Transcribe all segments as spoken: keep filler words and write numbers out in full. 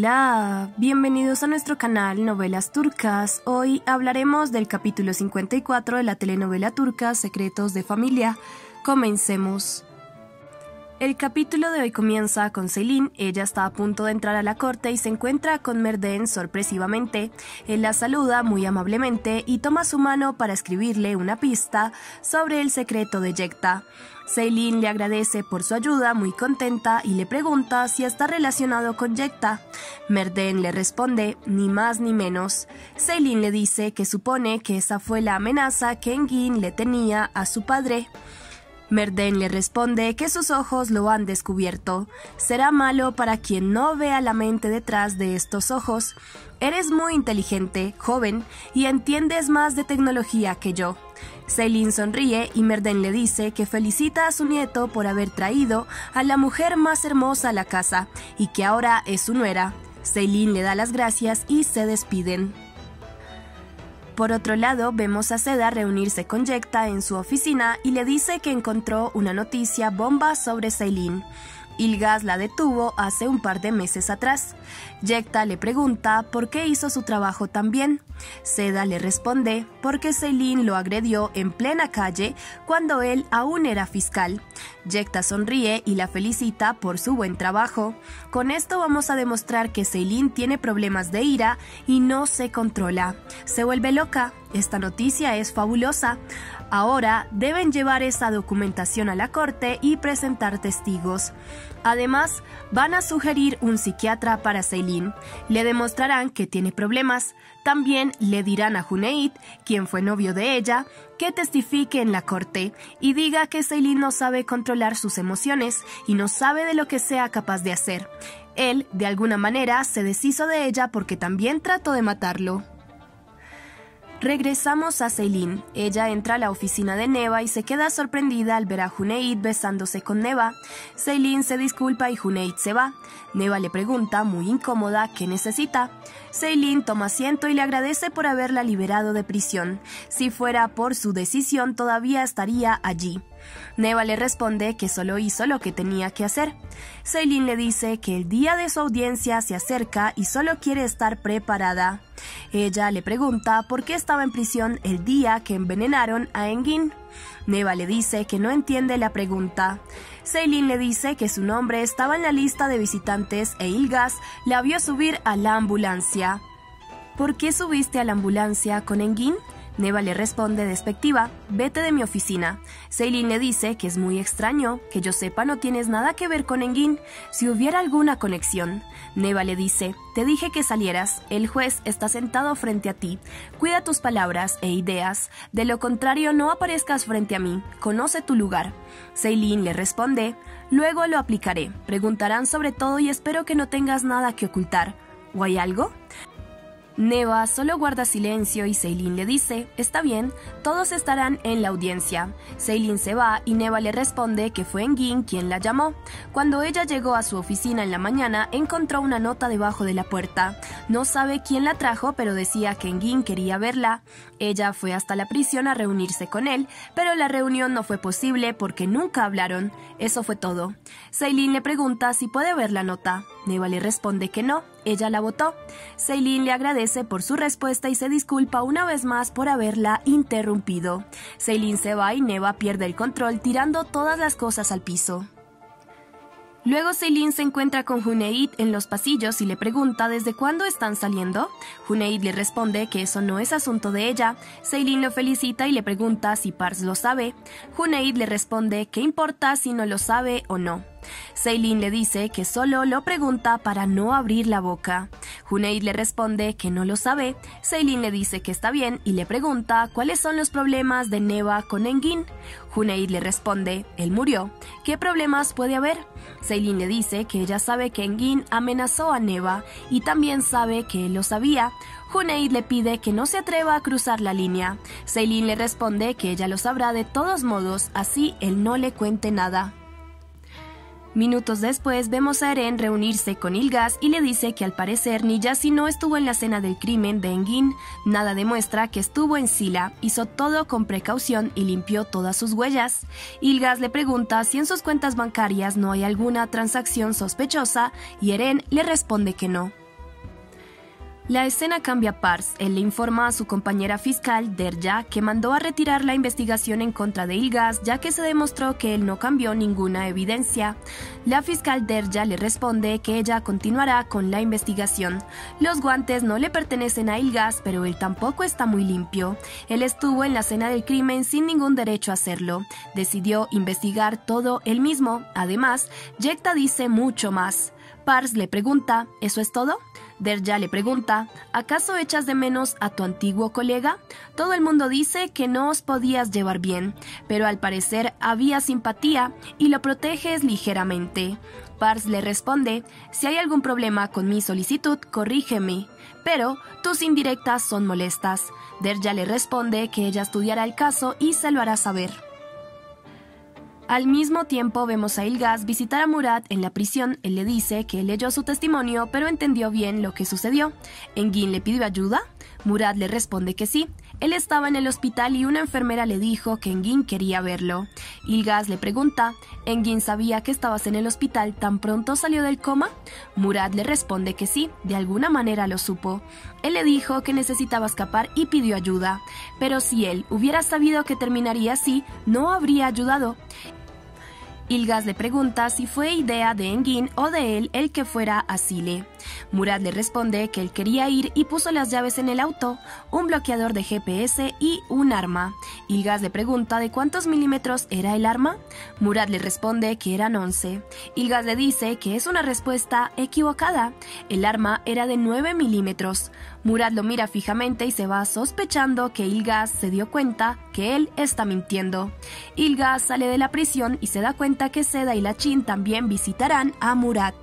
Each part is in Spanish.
Hola, bienvenidos a nuestro canal Novelas Turcas. Hoy hablaremos del capítulo cincuenta y cuatro de la telenovela turca Secretos de Familia. Comencemos. El capítulo de hoy comienza con Ceylin. Ella está a punto de entrar a la corte y se encuentra con Merden sorpresivamente. Él la saluda muy amablemente y toma su mano para escribirle una pista sobre el secreto de Yekta. Ceylin le agradece por su ayuda muy contenta y le pregunta si está relacionado con Yekta. Merden le responde ni más ni menos. Ceylin le dice que supone que esa fue la amenaza que Engin le tenía a su padre. Merden le responde que sus ojos lo han descubierto. Será malo para quien no vea la mente detrás de estos ojos. Eres muy inteligente, joven, y entiendes más de tecnología que yo. Ceylin sonríe y Merden le dice que felicita a su nieto por haber traído a la mujer más hermosa a la casa y que ahora es su nuera. Ceylin le da las gracias y se despiden. Por otro lado, vemos a Seda reunirse con Yekta en su oficina y le dice que encontró una noticia bomba sobre Ceylin. Ilgaz la detuvo hace un par de meses atrás. Yekta le pregunta por qué hizo su trabajo tan bien. Seda le responde porque Ceylin lo agredió en plena calle cuando él aún era fiscal. Yekta sonríe y la felicita por su buen trabajo. Con esto vamos a demostrar que Ceylin tiene problemas de ira y no se controla. Se vuelve loca. Esta noticia es fabulosa. Ahora deben llevar esa documentación a la corte y presentar testigos. Además, van a sugerir un psiquiatra para Ceylin. Le demostrarán que tiene problemas. También le dirán a Junaid, quien fue novio de ella, que testifique en la corte y diga que Ceylin no sabe controlar sus emociones y no sabe de lo que sea capaz de hacer. Él, de alguna manera, se deshizo de ella porque también trató de matarlo. Regresamos a Ceylin. Ella entra a la oficina de Neva y se queda sorprendida al ver a Junaid besándose con Neva. Ceylin se disculpa y Junaid se va. Neva le pregunta, muy incómoda, qué necesita. Ceylin toma asiento y le agradece por haberla liberado de prisión. Si fuera por su decisión, todavía estaría allí. Neva le responde que solo hizo lo que tenía que hacer. Ceylin le dice que el día de su audiencia se acerca y solo quiere estar preparada. Ella le pregunta por qué estaba en prisión el día que envenenaron a Engin. Neva le dice que no entiende la pregunta. Ceylin le dice que su nombre estaba en la lista de visitantes e Ilgaz la vio subir a la ambulancia. ¿Por qué subiste a la ambulancia con Engin? Neva le responde despectiva, vete de mi oficina. Ceylin le dice que es muy extraño, que yo sepa no tienes nada que ver con Engin, si hubiera alguna conexión. Neva le dice, te dije que salieras, el juez está sentado frente a ti, cuida tus palabras e ideas, de lo contrario no aparezcas frente a mí, conoce tu lugar. Ceylin le responde, luego lo aplicaré, preguntarán sobre todo y espero que no tengas nada que ocultar. ¿O hay algo? Neva solo guarda silencio y Ceylin le dice, está bien, todos estarán en la audiencia. Ceylin se va y Neva le responde que fue Engin quien la llamó. Cuando ella llegó a su oficina en la mañana, encontró una nota debajo de la puerta. No sabe quién la trajo, pero decía que Engin quería verla. Ella fue hasta la prisión a reunirse con él, pero la reunión no fue posible porque nunca hablaron. Eso fue todo. Ceylin le pregunta si puede ver la nota. Neva le responde que no, ella la votó. Ceylin le agradece por su respuesta y se disculpa una vez más por haberla interrumpido. Ceylin se va y Neva pierde el control tirando todas las cosas al piso. Luego Ceylin se encuentra con Junaid en los pasillos y le pregunta ¿desde cuándo están saliendo? Junaid le responde que eso no es asunto de ella. Ceylin lo felicita y le pregunta si Pars lo sabe. Junaid le responde ¿qué importa si no lo sabe o no? Ceylin le dice que solo lo pregunta para no abrir la boca. Junaid le responde que no lo sabe. Ceylin le dice que está bien y le pregunta cuáles son los problemas de Neva con Engin. Junaid le responde, él murió. ¿Qué problemas puede haber? Ceylin le dice que ella sabe que Engin amenazó a Neva y también sabe que él lo sabía. Junaid le pide que no se atreva a cruzar la línea. Ceylin le responde que ella lo sabrá de todos modos, así él no le cuente nada. Minutos después vemos a Eren reunirse con Ilgaz y le dice que al parecer Niyazi no estuvo en la escena del crimen de Engin. Nada demuestra que estuvo en Sila, hizo todo con precaución y limpió todas sus huellas. Ilgaz le pregunta si en sus cuentas bancarias no hay alguna transacción sospechosa y Eren le responde que no. La escena cambia a Pars. Él le informa a su compañera fiscal, Derya, que mandó a retirar la investigación en contra de Ilgaz, ya que se demostró que él no cambió ninguna evidencia. La fiscal Derya le responde que ella continuará con la investigación. Los guantes no le pertenecen a Ilgaz, pero él tampoco está muy limpio. Él estuvo en la escena del crimen sin ningún derecho a hacerlo. Decidió investigar todo él mismo. Además, Yekta dice mucho más. Pars le pregunta, ¿eso es todo? Derya le pregunta, ¿acaso echas de menos a tu antiguo colega? Todo el mundo dice que no os podías llevar bien, pero al parecer había simpatía y lo proteges ligeramente. Pars le responde, si hay algún problema con mi solicitud, corrígeme, pero tus indirectas son molestas. Derya le responde que ella estudiará el caso y se lo hará saber. Al mismo tiempo vemos a Ilgaz visitar a Murad en la prisión. Él le dice que él leyó su testimonio pero entendió bien lo que sucedió. ¿Engin le pidió ayuda? Murad le responde que sí. Él estaba en el hospital y una enfermera le dijo que Engin quería verlo. Ilgaz le pregunta, ¿Engin sabía que estabas en el hospital tan pronto salió del coma? Murad le responde que sí, de alguna manera lo supo. Él le dijo que necesitaba escapar y pidió ayuda, pero si él hubiera sabido que terminaría así, no habría ayudado. Ilgaz le pregunta si fue idea de Engin o de él el que fuera a Sile. Murad le responde que él quería ir y puso las llaves en el auto, un bloqueador de G P S y un arma. Ilgaz le pregunta de cuántos milímetros era el arma. Murad le responde que eran once. Ilgaz le dice que es una respuesta equivocada. El arma era de nueve milímetros. Murad lo mira fijamente y se va sospechando que Ilgaz se dio cuenta que él está mintiendo. Ilgaz sale de la prisión y se da cuenta que Seda y Lachin también visitarán a Murad.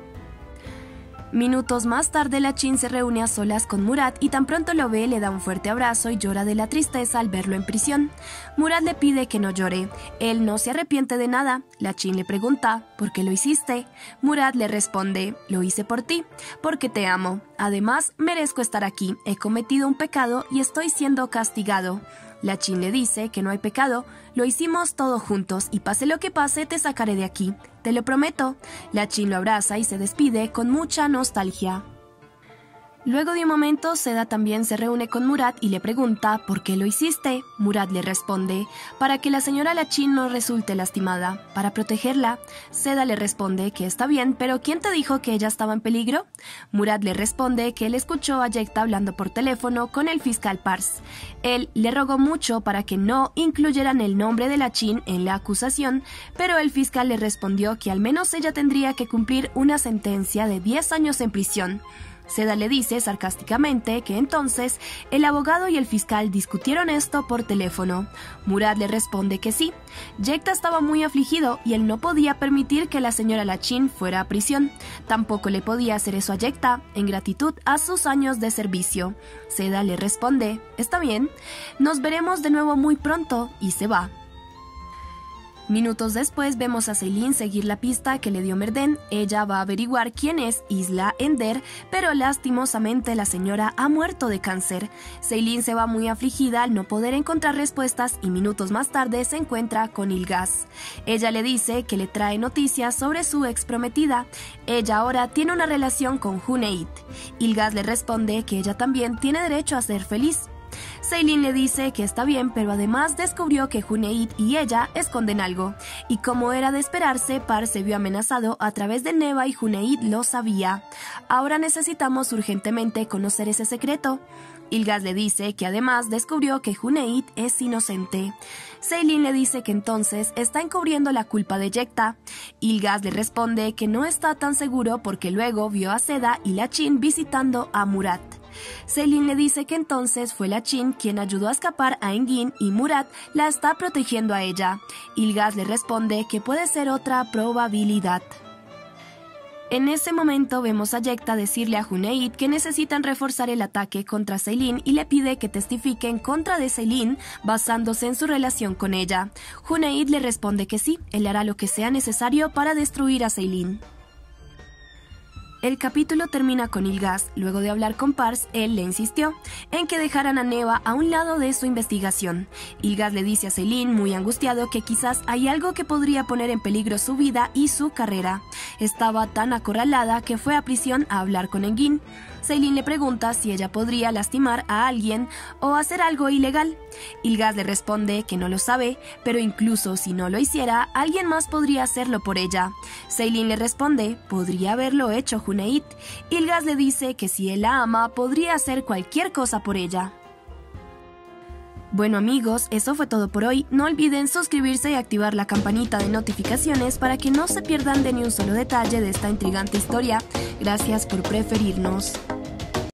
Minutos más tarde, Lachin se reúne a solas con Murad y tan pronto lo ve le da un fuerte abrazo y llora de la tristeza al verlo en prisión. Murad le pide que no llore. Él no se arrepiente de nada. Lachin le pregunta, ¿por qué lo hiciste? Murad le responde, lo hice por ti, porque te amo. Además, merezco estar aquí. He cometido un pecado y estoy siendo castigado. Lachin le dice que no hay pecado, lo hicimos todos juntos y pase lo que pase te sacaré de aquí, te lo prometo. Lachin lo abraza y se despide con mucha nostalgia. Luego de un momento, Seda también se reúne con Murad y le pregunta ¿por qué lo hiciste? Murad le responde para que la señora Lachin no resulte lastimada, para protegerla. Seda le responde que está bien, pero ¿quién te dijo que ella estaba en peligro? Murad le responde que él escuchó a Yekta hablando por teléfono con el fiscal Pars. Él le rogó mucho para que no incluyeran el nombre de Lachin en la acusación, pero el fiscal le respondió que al menos ella tendría que cumplir una sentencia de diez años en prisión. Seda le dice sarcásticamente que entonces el abogado y el fiscal discutieron esto por teléfono. Murad le responde que sí. Yekta estaba muy afligido y él no podía permitir que la señora Lachin fuera a prisión. Tampoco le podía hacer eso a Yekta en gratitud a sus años de servicio. Seda le responde, está bien, nos veremos de nuevo muy pronto, y se va. Minutos después vemos a Celine seguir la pista que le dio Merden. Ella va a averiguar quién es Isla Ender, pero lastimosamente la señora ha muerto de cáncer. Celine se va muy afligida al no poder encontrar respuestas y minutos más tarde se encuentra con Ilgaz. Ella le dice que le trae noticias sobre su ex prometida. Ella ahora tiene una relación con Huneit. Ilgaz le responde que ella también tiene derecho a ser feliz. Celine le dice que está bien, pero además descubrió que Huneit y ella esconden algo. Y como era de esperarse, Pars se vio amenazado a través de Neva y Huneit lo sabía. Ahora necesitamos urgentemente conocer ese secreto. Ilgaz le dice que además descubrió que Huneit es inocente. Celine le dice que entonces está encubriendo la culpa de Yekta. Ilgaz le responde que no está tan seguro porque luego vio a Seda y Lachin visitando a Murad. Celine le dice que entonces fue Lachin quien ayudó a escapar a Engin y Murad la está protegiendo a ella. Ilgaz le responde que puede ser otra probabilidad. En ese momento vemos a Yekta decirle a Huneit que necesitan reforzar el ataque contra Celine y le pide que testifique en contra de Celine basándose en su relación con ella. Huneit le responde que sí, él hará lo que sea necesario para destruir a Celine. El capítulo termina con Ilgaz. Luego de hablar con Pars, él le insistió en que dejaran a Neva a un lado de su investigación. Ilgaz le dice a Seyline, muy angustiado, que quizás hay algo que podría poner en peligro su vida y su carrera. Estaba tan acorralada que fue a prisión a hablar con Engin. Seyline le pregunta si ella podría lastimar a alguien o hacer algo ilegal. Ilgaz le responde que no lo sabe, pero incluso si no lo hiciera, alguien más podría hacerlo por ella. Seyline le responde, podría haberlo hecho Junaid. Ilgaz le dice que si él la ama, podría hacer cualquier cosa por ella. Bueno amigos, eso fue todo por hoy. No olviden suscribirse y activar la campanita de notificaciones para que no se pierdan de ni un solo detalle de esta intrigante historia. Gracias por preferirnos.